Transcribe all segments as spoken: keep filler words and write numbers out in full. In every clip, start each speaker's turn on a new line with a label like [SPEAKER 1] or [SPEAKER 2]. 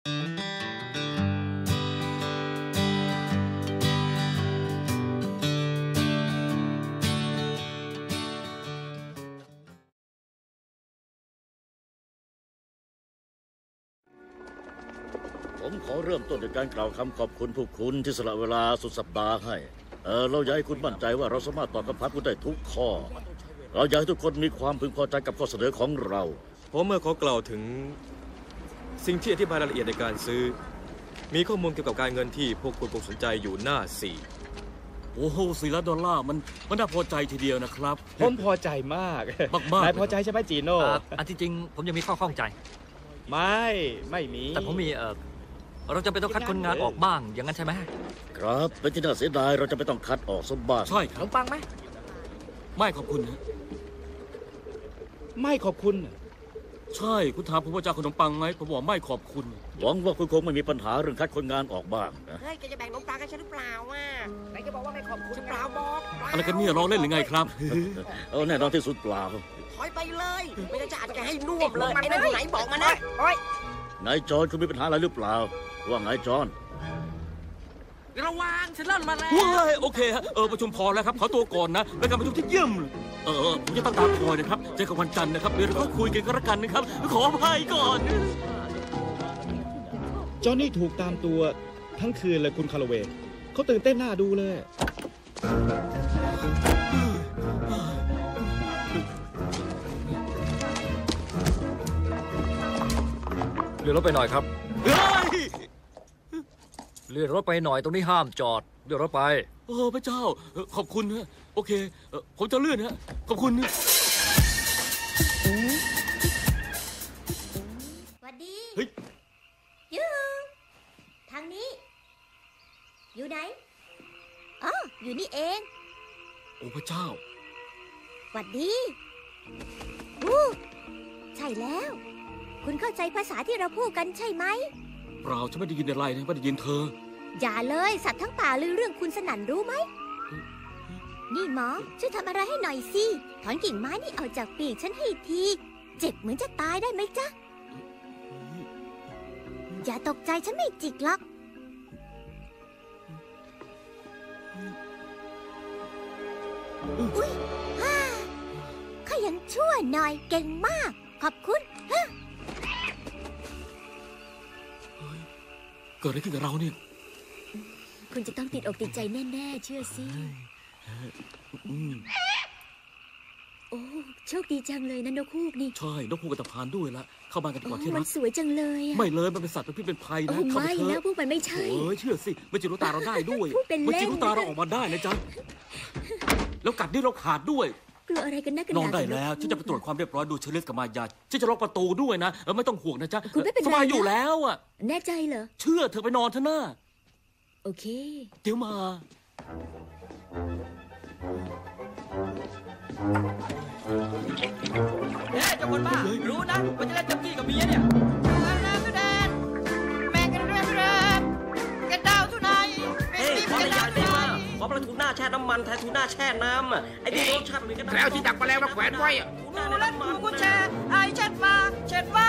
[SPEAKER 1] ผมขอเริ่มต้นด้วยการกล่าวคำขอบคุณผู้คุณที่สละเวลาสุดสัปดาห์ให้เออเราอยากให้คุณมั่นใจว่าเราสามารถตอบคำถามคุณได้ทุกข้อเราอยากให้ทุกคนมีความพึงพอใจกับข้อเสนอของเรา
[SPEAKER 2] ผมเมื่อขอกล่าวถึงสิ่งที่อธิบายรายละเอียดในการซื้อมีข้อมูลเกี่ยวกับการเงินที่พวกคุณคงสนใจอยู่หน้าสี่
[SPEAKER 3] โอ้โหสี่ล้านดอลลาร์มันมันน่าพอใจทีเดียวนะครับ
[SPEAKER 4] ผมพอใจมาก
[SPEAKER 3] มาก
[SPEAKER 4] นายพอใจใช่ไหมจีโน่
[SPEAKER 5] อันที่จริงผมยังมีข้อข้องใจ
[SPEAKER 4] ไม่ไม่มี
[SPEAKER 5] แต่ผมมีเออเราจะไปต้องคัดคนงานออกบ้างอย่างนั้นใช่ไหม
[SPEAKER 1] ครับเป็นที่น่าเสียดายเราจะไปต้องคัดออกสักบ้าง
[SPEAKER 3] ใช่ค
[SPEAKER 5] รับปังไหม
[SPEAKER 3] ไม่ขอบคุณนะ
[SPEAKER 4] ไม่ขอบคุณ
[SPEAKER 3] ใช่คุณถามผมว่าจะขนมปังไหมผมบอกไม่ขอบคุณ
[SPEAKER 1] หวังว่าคุณคงไม่มีปัญหาเรื่องคัดคนงานออกบ้างนะ
[SPEAKER 6] เฮ้ยแกจะแบ่งขนมปังให้ฉันหรือเปล่าอ่ะไหนจะบอกว่าไม่ขอบคุณเปล่าบอก
[SPEAKER 3] อะไรกันเนี่ยร้องเล่นหรือไงครับ
[SPEAKER 1] เออแน่นอนที่สุดเปล่า
[SPEAKER 6] ถอยไปเลยไม่งั้นจะอาจจะให้น่วมเลยไอ้นั่นอยู่ไหนบอกมานะโอ้ย
[SPEAKER 1] นายจอนคุณมีปัญหาอะไรหรือเปล่าว่าไงจอน
[SPEAKER 6] ระวังฉันเล่นมาแล้ว
[SPEAKER 3] ว้ายโอเคฮะเออประชุมพอแล้วครับขอตัวก่อนนะเป็นการประชุมที่เยี่ยมเออผมจะตั้งตาคอยนะครับเจอกันวันจันทร์นะครับเดี๋ยวเราคุยกันก็แล้วกันนะครับขออภัยก่อน
[SPEAKER 4] จอนนี่ถูกตามตัวทั้งคืนเลยคุณคาร์ลเวย์เขาตื่นเต้นหน้าดูเลย
[SPEAKER 5] เลื่อนรถไปหน่อยครับเลื่อนรถไปหน่อยตรงนี้ห้ามจอดเลื่อนรถไป
[SPEAKER 3] เออพระเจ้าขอบคุณนะโอเคผมจะเลื่อนนะขอบคุณ
[SPEAKER 7] สวัสดี
[SPEAKER 3] เฮ้ย
[SPEAKER 7] ยูทางนี้อยู่ไหนอ๋ออยู่นี่เอง
[SPEAKER 3] โอ้พระเจ้า
[SPEAKER 7] สวัสดีอู้ใช่แล้วคุณเข้าใจภาษาที่เราพูดกันใช่ไหม
[SPEAKER 3] เปล่าฉันไม่ได้ยินอะไรนะไม่ได้ยินเธอ
[SPEAKER 7] อย่าเลยสัตว์ทั้งป่าลือเรื่องคุณสนั่นรู้ไหมนี่หมอช่วยทำอะไรให้หน่อยสิถอนกิ่งไม้นี่ออกจากปีกฉันให้ทีเจ็บเหมือนจะตายได้ไหมจ๊ะอย่าตกใจฉันไม่จิกหรอกอุ้ยฮ่าขยันชั่วหน่อยเก่งมากขอบคุณฮะ
[SPEAKER 3] เกิดอะไรขึ้นกับเราเนี่ย
[SPEAKER 7] คุณจะต้องติดอกติดใจแน่ๆเชื่อสิโอ้โชคดีจังเลยนะนกฮูกนี่
[SPEAKER 3] ใช่นกฮูกกับตะพานด้วยละเข้าบ้านกันก่อนที่รัก
[SPEAKER 7] มันสวยจังเลย
[SPEAKER 3] ไม่เลยมันเป็นสัตว์เป็นพิษเป็นภัยนะ
[SPEAKER 7] ไม่นะพวกมันไม่ใช่
[SPEAKER 3] เออเชื่อสิมันจิตรู้ตาเราได้ด้วยมันจิตรู้ตาเราออกมาได้นะจ๊ะแล้วกัดนี่เราขาดด้วย
[SPEAKER 7] กลัวอะไรกันนะกัน
[SPEAKER 3] นอนได้แล้วฉันจะไปตรวจความเรียบร้อยดูเชลิสกับมายาฉันจะล็อกประตูด้วยนะเออไม่ต้องห่วงนะจ๊ะ
[SPEAKER 7] คุณไม่เป็นไร
[SPEAKER 3] สบายอยู่แล้วอ่ะ
[SPEAKER 7] แน่ใจเหรอ
[SPEAKER 3] เชื่อเธอไปนอนเถอะนะ
[SPEAKER 7] โอเค
[SPEAKER 3] เดี๋ยวมา
[SPEAKER 6] เฮ้ยเจ้าคนบ้ารู้นะว่าจะเล่นจับจี้กับเมียเนี่ยแรงแรงแมงกันแรงแรงกันดาวทุนายเฮ้ยขอระยะได้มาขอปลาทูน่าแช่น้ำมันแทนทูน่าแช่น้ำอ่ะไอ้นี่รสชาติเหมือนกัน
[SPEAKER 8] แล้วที่ดักแมลงมาแขวนไว้อ่ะ
[SPEAKER 6] ดูเล่นกูก็แช่ไอ้เช็ดมาเช็ดว่า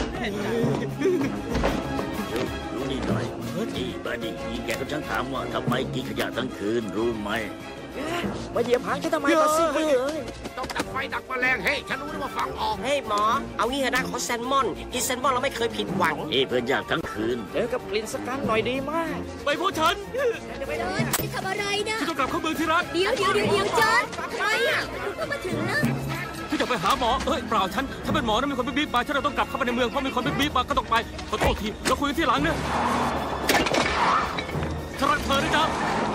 [SPEAKER 1] รู้นี่หน่อยนี่บัดดี้แกก็ช่างถามว่าทำไมกินขยะทั้งคืนรู้ไหม
[SPEAKER 6] มาเหยียบหางฉันทำไมมาสิเฮ้ย
[SPEAKER 8] ต้องดักไฟดักแมลงเฮ้ยฉันรู้ว่าฟังออก
[SPEAKER 6] เฮ้ยหมอเอางี้เถอะนะขอแซลมอนกินแซลมอนเราไม่เคยผิดหวัง
[SPEAKER 1] เฮ้ยเพื่อนอยากทั้งคืน
[SPEAKER 6] เจอกับกลิ่นสกังหน่อยดีมาก
[SPEAKER 3] ไปพวกฉัน
[SPEAKER 7] ไปเลยจะทำอะไรนะ
[SPEAKER 3] จะกลับเข้าเมืองที่รัก
[SPEAKER 7] เดี๋ยวเดี๋ยวเดี๋ยวเดี๋ยวจอร์จทำไมอ่ะคุณก็มาถึงแล้ว
[SPEAKER 3] ที่จะไปหาหมอเอ้ยเปล่าฉันถ้าเป็นหมอนะมีคนบีบมาฉันเราต้องกลับเข้าไปในเมืองเพราะมีคนบีบมาก็ต้องไปขอโทษทีแล้วคุยที่หลังเนี่ยฉันรักเธอนะจ๊ะ